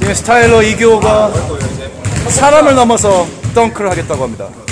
지금 스타일러 이교가 사람을 넘어서 덩크를 하겠다고 합니다.